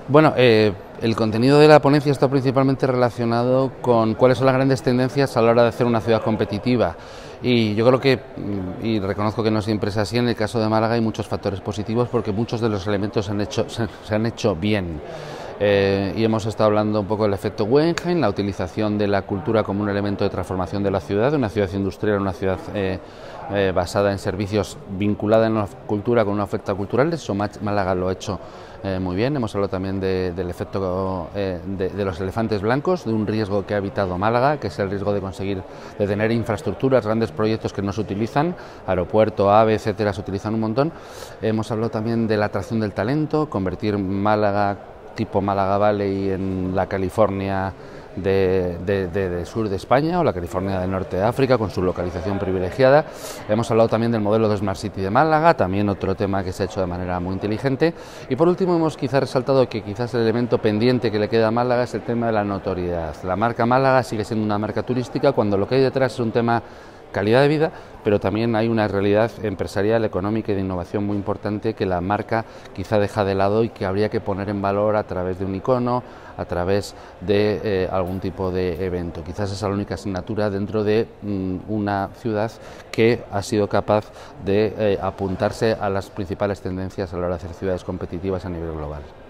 Bueno, el contenido de la ponencia está principalmente relacionado con cuáles son las grandes tendencias a la hora de hacer una ciudad competitiva. Y yo creo que, y reconozco que no siempre es así, en el caso de Málaga hay muchos factores positivos porque muchos de los elementos se han hecho bien. Y hemos estado hablando un poco del efecto Wenheim, la utilización de la cultura como un elemento de transformación de la ciudad, de una ciudad industrial a una ciudad basada en servicios, vinculada en la cultura con una oferta cultural. Eso Málaga lo ha hecho muy bien. Hemos hablado también del efecto de los elefantes blancos, de un riesgo que ha evitado Málaga, que es el riesgo de tener infraestructuras, grandes proyectos que no se utilizan, aeropuerto, AVE, etcétera, se utilizan un montón. Hemos hablado también de la atracción del talento, convertir Málaga tipo Málaga Valley en la California del sur de España o la California del norte de África con su localización privilegiada. Hemos hablado también del modelo de Smart City de Málaga, también otro tema que se ha hecho de manera muy inteligente. Y por último hemos quizás resaltado que quizás el elemento pendiente que le queda a Málaga es el tema de la notoriedad. La marca Málaga sigue siendo una marca turística cuando lo que hay detrás es un tema calidad de vida, pero también hay una realidad empresarial, económica y de innovación muy importante que la marca quizá deja de lado y que habría que poner en valor a través de un icono, a través de algún tipo de evento. Quizás esa es la única asignatura dentro de una ciudad que ha sido capaz de apuntarse a las principales tendencias a la hora de hacer ciudades competitivas a nivel global.